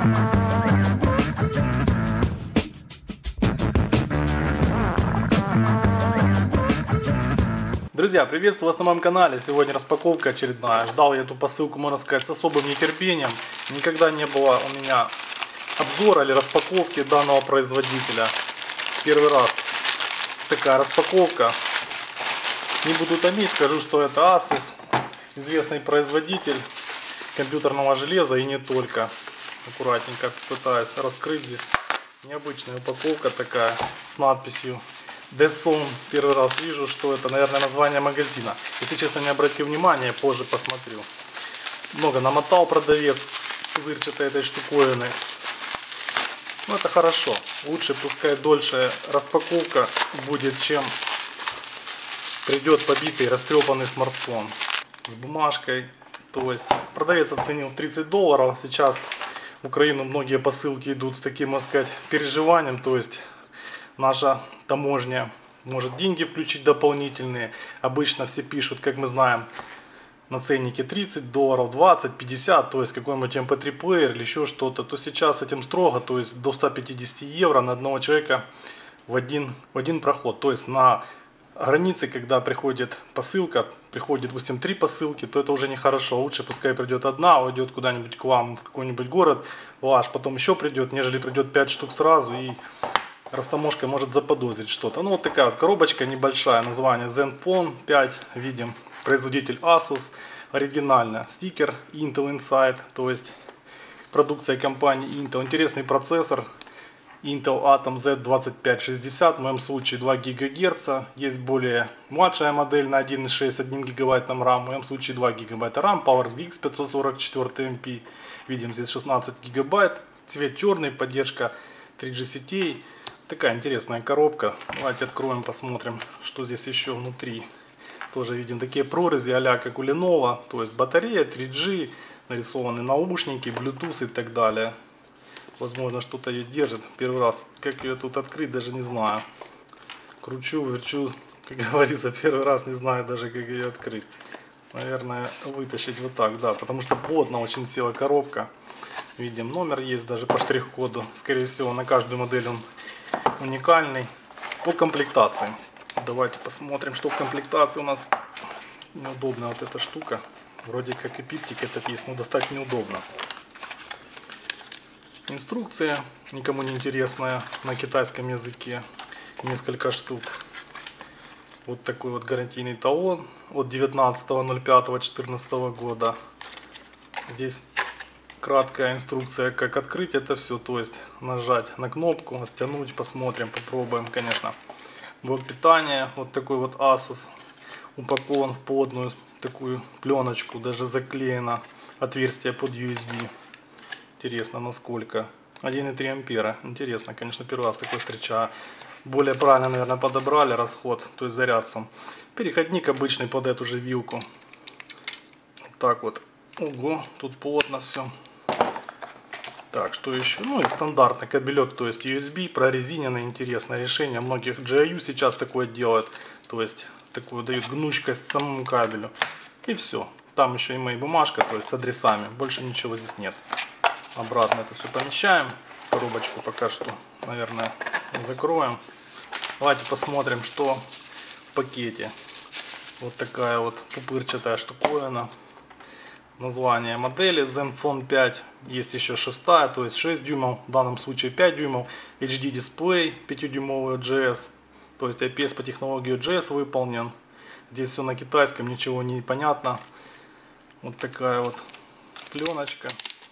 Друзья, приветствую вас на моем канале. Сегодня распаковка очередная. Ждал я эту посылку, можно сказать, с особым нетерпением. Никогда не было у меня обзора или распаковки данного производителя. Первый раз такая распаковка. Не буду томить, скажу, что это Asus, известный производитель компьютерного железа и не только. Аккуратненько пытаюсь раскрыть здесь. Необычная упаковка такая с надписью Deson. Первый раз вижу, что это, наверное, название магазина. Если честно, не обратил внимания, позже посмотрю. Много намотал продавец пузырчатой этой штуковины. Но это хорошо. Лучше, пускай дольше распаковка будет, чем придет побитый, растрепанный смартфон с бумажкой. То есть продавец оценил в $30. Сейчас в Украину многие посылки идут с таким, можно сказать, переживанием. То есть наша таможня может деньги включить дополнительные. Обычно все пишут, как мы знаем, на ценнике $30, 20, 50, то есть какой-нибудь MP3 плеер или еще что-то. То сейчас этим строго, то есть до 150 евро на одного человека в один проход. То есть на границе, когда приходит посылка, приходит, допустим, 3 посылки, то это уже нехорошо. Лучше пускай придет одна, уйдет куда-нибудь к вам, в какой-нибудь город ваш, потом еще придет, нежели придет 5 штук сразу и растаможка может заподозрить что-то. Ну вот такая вот коробочка небольшая, название Zenfone 5, видим, производитель Asus, оригинальная, стикер Intel Inside, то есть продукция компании Intel. Интересный процессор Intel Atom Z2560, в моем случае 2 ГГц, есть более младшая модель на 1.6, 1 ГБ RAM, в моем случае 2 ГБ RAM, PowerSGX 544 MP, видим здесь 16 ГБ, цвет черный, поддержка 3G сетей. Такая интересная коробка. Давайте откроем, посмотрим, что здесь еще внутри. Тоже видим такие прорези а-ля как у Lenovo. То есть батарея, 3G, нарисованы наушники, Bluetooth и так далее. Возможно, что-то ее держит. Первый раз, как ее тут открыть, даже не знаю. Кручу, верчу, как говорится, первый раз не знаю даже, как ее открыть. Наверное, вытащить вот так, да, потому что плотно очень села коробка. Видим, номер есть даже по штрих-коду. Скорее всего, на каждую модель он уникальный. По комплектации давайте посмотрим, что в комплектации у нас. Неудобная вот эта штука, вроде как и пиптик этот есть, но достать неудобно. Инструкция никому не интересная на китайском языке, несколько штук. Вот такой вот гарантийный талон от 19.05.2014 года. Здесь краткая инструкция, как открыть это все, то есть нажать на кнопку, оттянуть, посмотрим, попробуем, конечно. Блок питания, вот такой вот Asus, упакован в плотную такую пленочку, даже заклеено отверстие под USB. Интересно, насколько. 1,3 ампера, интересно, конечно, первый раз такой встречаю. Более правильно, наверное, подобрали расход, то есть заряд сам. Переходник обычный под эту же вилку. Вот так вот. Ого, тут плотно все. Так, что еще? Ну и стандартный кабелек, то есть USB, прорезиненное, интересное решение. Многих GIU сейчас такое делают. То есть такую дают гнучкость самому кабелю. И все. Там еще и моя бумажка, то есть с адресами. Больше ничего здесь нет. Обратно это все помещаем. Коробочку пока что, наверное, закроем. Давайте посмотрим, что в пакете. Вот такая вот пупырчатая штуковина. Название модели Zenfone 5. Есть еще 6, то есть 6 дюймов, в данном случае 5 дюймов. HD дисплей, 5-дюймовый GS. То есть IPS по технологии GS выполнен. Здесь все на китайском, ничего не понятно. Вот такая вот пленочка.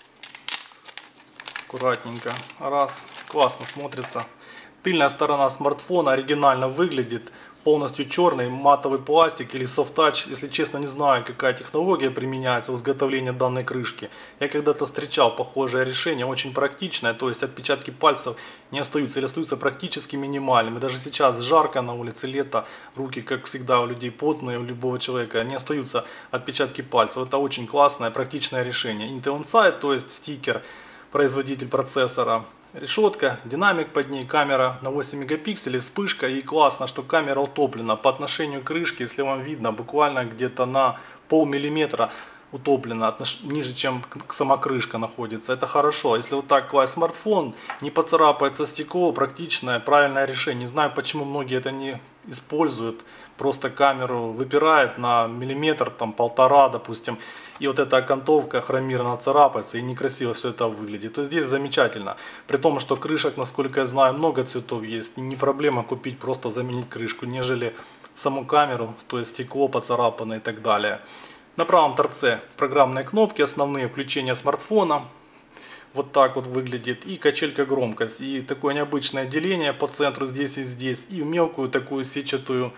Аккуратненько. Раз. Классно смотрится. Тыльная сторона смартфона оригинально выглядит. Полностью черный матовый пластик или soft touch. Если честно, не знаю, какая технология применяется в изготовлении данной крышки. Я когда-то встречал похожее решение, очень практичное. То есть отпечатки пальцев не остаются или остаются практически минимальными. Даже сейчас жарко на улице, лето, руки, как всегда, у людей потные, у любого человека, не остаются отпечатки пальцев. Это очень классное, практичное решение. Intel Inside, то есть стикер, производитель процессора. Решетка, динамик под ней, камера на 8 мегапикселей, вспышка, и классно, что камера утоплена по отношению к крышке, если вам видно, буквально где-то на полмиллиметра утоплена, ниже, чем сама крышка находится. Это хорошо. Если вот так класть смартфон, не поцарапается стекло, практичное, правильное решение. Не знаю, почему многие это не используют. Просто камеру выпирает на миллиметр, там полтора, допустим. И вот эта окантовка хромированно царапается, и некрасиво все это выглядит. То здесь замечательно. При том, что крышек, насколько я знаю, много цветов есть. Не проблема купить, просто заменить крышку, нежели саму камеру, то есть стекло поцарапанное и так далее. На правом торце программные кнопки, основные включения смартфона. Вот так вот выглядит. И качелька громкости. И такое необычное деление по центру здесь и здесь. И мелкую такую сетчатую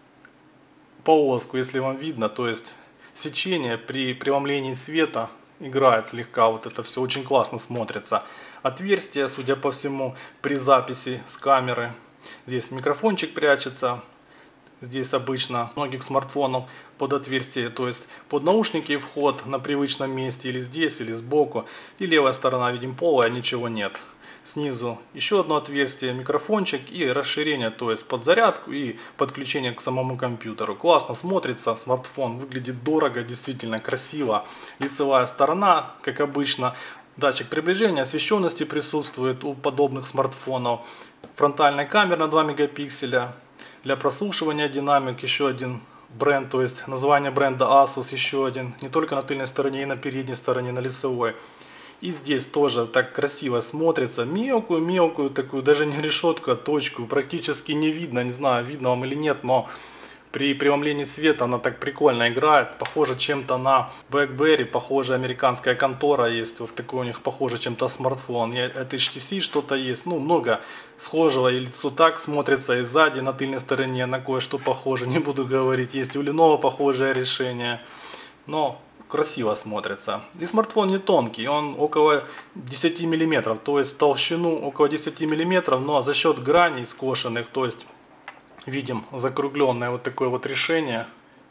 полоску, если вам видно. То есть сечение при преломлении света играет слегка. Вот это все очень классно смотрится. Отверстие, судя по всему, при записи с камеры. Здесь микрофончик прячется. Здесь обычно многих смартфонов под отверстие, то есть под наушники вход на привычном месте, или здесь, или сбоку. И левая сторона, видим, полая, ничего нет. Снизу еще одно отверстие, микрофончик и расширение, то есть под зарядку и подключение к самому компьютеру. Классно смотрится, смартфон выглядит дорого, действительно красиво. Лицевая сторона, как обычно. Датчик приближения, освещенности присутствует у подобных смартфонов. Фронтальная камера на 2 мегапикселя. Для прослушивания динамик еще один бренд, то есть название бренда Asus еще один. Не только на тыльной стороне, и на передней стороне, на лицевой. И здесь тоже так красиво смотрится. Мелкую такую, даже не решетку, а точку. Практически не видно, не знаю, видно вам или нет, но при преломлении света она так прикольно играет. Похоже чем-то на BlackBerry, похоже американская контора есть. Вот такой у них похоже чем-то смартфон. От HTC что-то есть. Ну, много схожего. И лицо так смотрится, и сзади на тыльной стороне на кое-что похоже. Не буду говорить. Есть у Lenovo похожее решение. Но красиво смотрится. И смартфон не тонкий, он около 10 мм, то есть толщину около 10 мм, но за счет граней скошенных, то есть видим закругленное вот такое вот решение,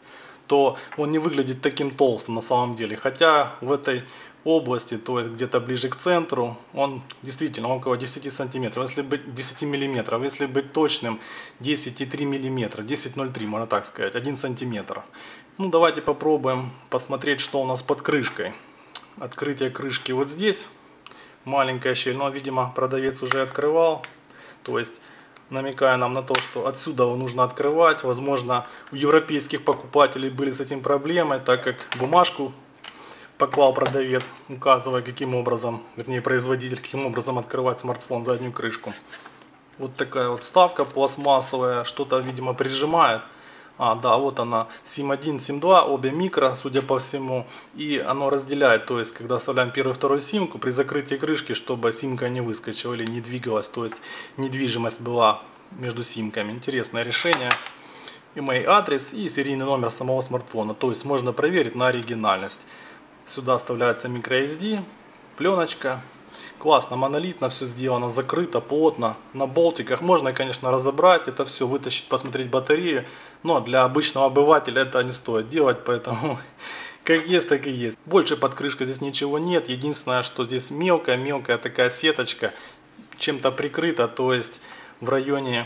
то он не выглядит таким толстым на самом деле. Хотя в этой области, то есть где-то ближе к центру, он действительно около 10 сантиметров, если быть 10 миллиметров, если быть точным, 10,3 миллиметра, 10,03 можно так сказать, 1 сантиметр. Ну давайте попробуем посмотреть, что у нас под крышкой. Открытие крышки вот здесь, маленькая щель, но видимо продавец уже открывал, то есть намекая нам на то, что отсюда его нужно открывать. Возможно, у европейских покупателей были с этим проблемы, так как бумажку поклал продавец, указывая, каким образом, вернее производитель, каким образом открывать смартфон, заднюю крышку. Вот такая вот вставка пластмассовая, что-то, видимо, прижимает. А, да, вот она, SIM1, SIM2, обе микро, судя по всему. И оно разделяет, то есть, когда оставляем первую и вторую симку, при закрытии крышки, чтобы симка не выскочила или не двигалась, то есть, недвижимость была между симками. Интересное решение. Email адрес и серийный номер самого смартфона, то есть, можно проверить на оригинальность. Сюда вставляется microSD, пленочка. Классно, монолитно все сделано, закрыто, плотно, на болтиках. Можно, конечно, разобрать это все, вытащить, посмотреть батарею. Но для обычного обывателя это не стоит делать, поэтому как есть, так и есть. Больше под крышкой здесь ничего нет. Единственное, что здесь мелкая такая сеточка, чем-то прикрыта, то есть в районе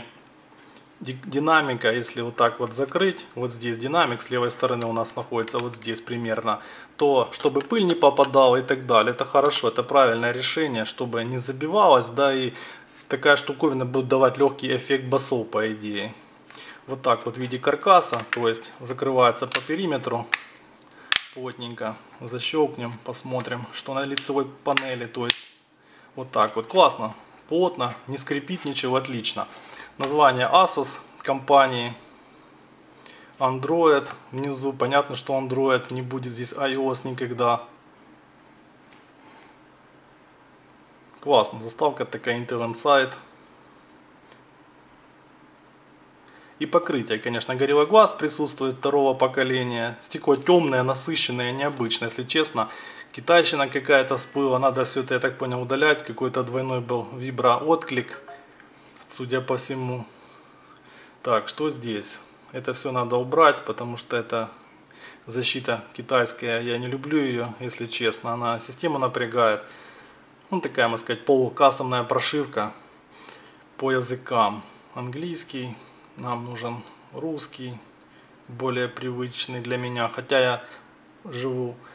динамика, если вот так вот закрыть, вот здесь динамик с левой стороны у нас находится, вот здесь примерно, то чтобы пыль не попадала и так далее, это хорошо, это правильное решение, чтобы не забивалось, да, и такая штуковина будет давать легкий эффект басов, по идее. Вот так вот в виде каркаса, то есть закрывается по периметру, плотненько защелкнем, посмотрим, что на лицевой панели, то есть вот так вот, классно, плотно, не скрипит ничего, отлично. Название Asus компании, Android внизу, понятно, что Android, не будет здесь iOS никогда. Классно, заставка такая Intel Inside. И покрытие, конечно, горелый глаз присутствует второго поколения. Стекло темное, насыщенное, необычное, если честно. Китайщина какая-то всплыла, надо все это, я так понял, удалять. Какой-то двойной был виброотклик, судя по всему. Так, что здесь? Это все надо убрать, потому что это защита китайская. Я не люблю ее, если честно. Она систему напрягает. Ну, такая, можно сказать, полукастомная прошивка по языкам. Английский, нам нужен русский, более привычный для меня. Хотя я живу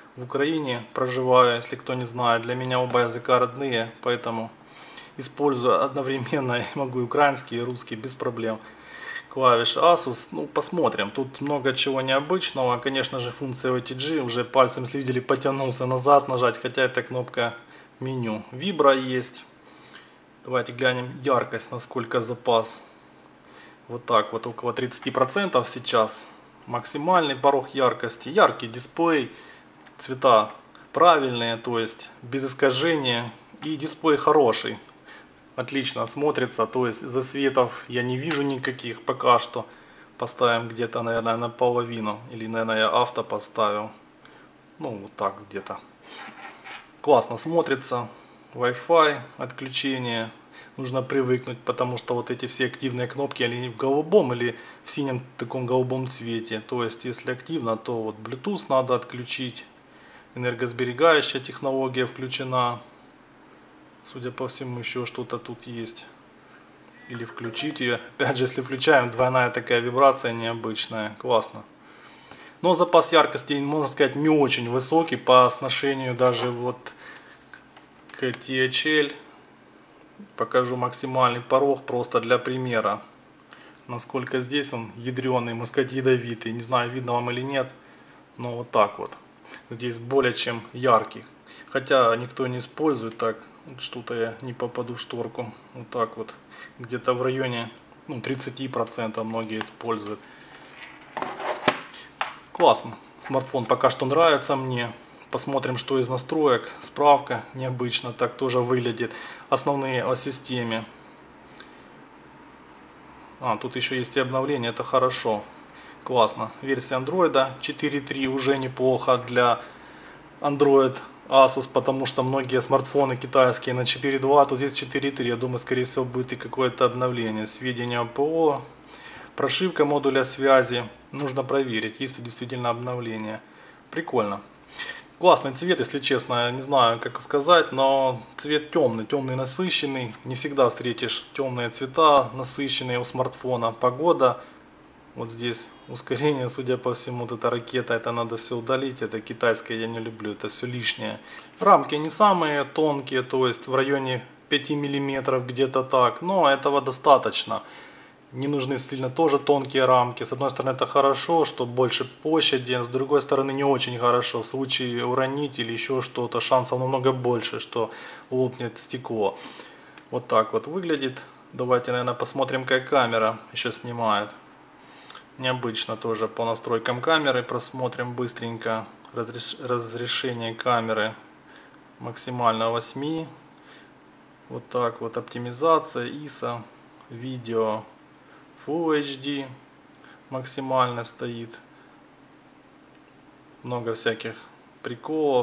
в Украине проживаю, если кто не знает. Для меня оба языка родные, поэтому использую одновременно, я могу и украинский, и русский без проблем. Клавиш Asus, ну посмотрим, тут много чего необычного. Конечно же, функция OTG, уже пальцем, если видели, потянулся назад нажать, хотя это кнопка меню. Вибра есть. Давайте глянем яркость, насколько запас. Вот так вот, около 30% сейчас. Максимальный порог яркости. Яркий дисплей, цвета правильные, то есть без искажения. И дисплей хороший. Отлично смотрится, то есть засветов я не вижу никаких пока что. Поставим где-то, наверное, наполовину. Или, наверное, я авто поставил. Ну, вот так где-то. Классно смотрится. Wi-Fi, отключение. Нужно привыкнуть, потому что вот эти все активные кнопки, они в голубом или в синем таком голубом цвете. То есть, если активно, то вот Bluetooth надо отключить. Энергосберегающая технология включена. Судя по всему, еще что-то тут есть. Или включить ее. Опять же, если включаем, двойная такая вибрация необычная. Классно. Но запас яркости, можно сказать, не очень высокий по сношению даже вот к THL. Покажу максимальный порог просто для примера. Насколько здесь он ядреный, можно сказать, ядовитый. Не знаю, видно вам или нет. Но вот так вот. Здесь более чем яркий. Хотя никто не использует так. Что-то я не попаду в шторку. Вот так вот. Где-то в районе 30% многие используют. Классно. Смартфон пока что нравится мне. Посмотрим, что из настроек. Справка необычно так тоже выглядит. Основные о системе. Тут еще есть и обновление. Это хорошо. Классно. Версия Android 4.3 уже неплохо для Android Asus, потому что многие смартфоны китайские на 4.2, то здесь 4.3. Я думаю, скорее всего, будет и какое-то обновление. Сведения ПО, прошивка модуля связи. Нужно проверить, есть ли действительно обновление. Прикольно. Классный цвет, если честно, не знаю, как сказать, но цвет темный, темный насыщенный. Не всегда встретишь темные цвета насыщенные у смартфона. Погода. Вот здесь ускорение, судя по всему, вот эта ракета, это надо все удалить, это китайское я не люблю, это все лишнее. Рамки не самые тонкие, то есть в районе 5 мм где-то так, но этого достаточно. Не нужны сильно тоже тонкие рамки. С одной стороны это хорошо, что больше площади, с другой стороны не очень хорошо. В случае уронить или еще что-то, шансов намного больше, что лопнет стекло. Вот так вот выглядит. Давайте, наверное, посмотрим, как камера еще снимает. Необычно тоже по настройкам камеры просмотрим быстренько. Разрешение камеры максимально 8. Вот так вот оптимизация, ISO, видео Full HD максимально стоит. Много всяких приколов,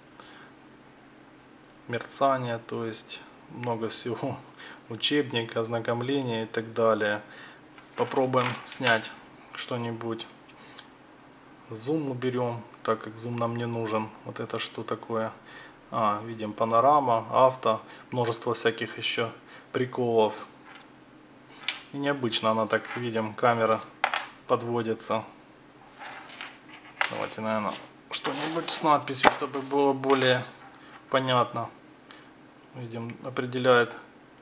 мерцания, то есть много всего. Учебник, ознакомления и так далее. Попробуем снять что-нибудь. Зум уберем, так как зум нам не нужен. Вот это что такое? Видим панорама, авто, множество всяких еще приколов. И необычно она так, видим, камера подводится. Давайте, наверное, что-нибудь с надписью, чтобы было более понятно. Видим, определяет.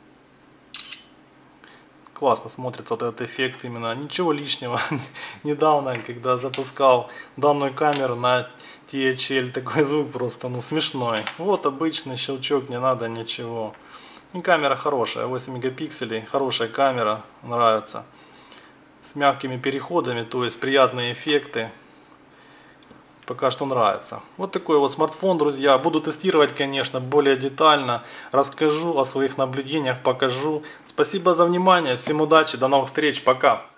Классно смотрится вот этот эффект именно. Ничего лишнего. Недавно, когда запускал данную камеру на THL, такой звук просто смешной. Вот обычный щелчок, не надо ничего. И камера хорошая, 8 мегапикселей, хорошая камера, нравится. С мягкими переходами, то есть приятные эффекты. Пока что нравится. Вот такой вот смартфон, друзья. Буду тестировать, конечно, более детально. Расскажу о своих наблюдениях, покажу. Спасибо за внимание. Всем удачи. До новых встреч. Пока.